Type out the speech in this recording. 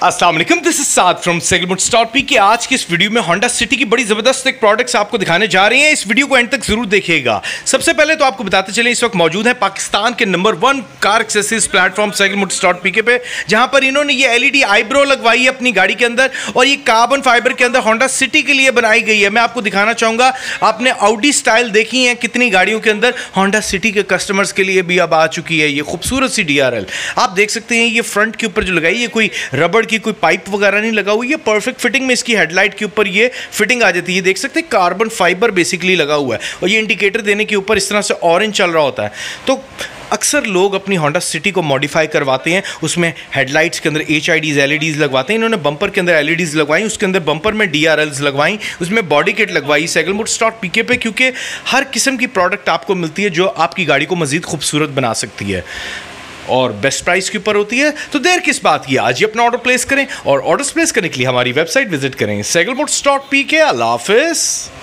अस्सलाम वालेकुम, this is Saad from cycle motors P K. आज की इस वीडियो में होंडा सिटी की बड़ी ज़बरदस्त एक प्रोडक्ट्स आपको दिखाने जा रहे हैं। इस वीडियो को एंड तक जरूर देखिएगा। सबसे पहले तो आपको बताते चलें, इस वक्त मौजूद है पाकिस्तान के number 1 car accessories platform cycle motors P K पे, जहां पर इन्होंने ये एलईडी आईब्रो लगवाई है अपनी गाड़ी के अंदर और ये कार्बन फाइबर के अंदर होंडा सिटी के लिए बनाई गई है। मैं आपको दिखाना चाहूँगा, आपने ऑडी स्टाइल देखी है कितनी गाड़ियों के अंदर, होंडा सिटी के कस्टमर्स के लिए भी अब आ चुकी है ये खूबसूरत सी DRL। आप देख सकते हैं ये फ्रंट के ऊपर जो लगाई है, कोई रबड़ की कोई पाइप वगैरह नहीं लगा हुई है, परफेक्ट फिटिंग में इसकी हेडलाइट के ऊपर ये फिटिंग आ जाती है। देख सकते हैं कार्बन फाइबर बेसिकली लगा हुआ है और ये इंडिकेटर देने के ऊपर इस तरह से ऑरेंज चल रहा होता है। तो अक्सर लोग अपनी होंडा सिटी को मॉडिफाई करवाते हैं, उसमें हेडलाइट्स के अंदर HIDs LEDs लगवाते हैं। इन्होंने बम्पर के अंदर LEDs लगवाई, उसके अंदर बम्पर में DRLs लगवाई, उसमें बॉडी किट लगवाई साइकिल मोटर्स पीके पे, क्योंकि हर किस्म की प्रोडक्ट आपको मिलती है जो आपकी गाड़ी को मज़ीद खूबसूरत बना सकती है और बेस्ट प्राइस के ऊपर होती है। तो देर किस बात की, आज ही अपना ऑर्डर प्लेस करें और ऑर्डर्स प्लेस करने के लिए हमारी वेबसाइट विजिट करें साइकिल मोटर्स पीके। अल्लाह हाफिज़।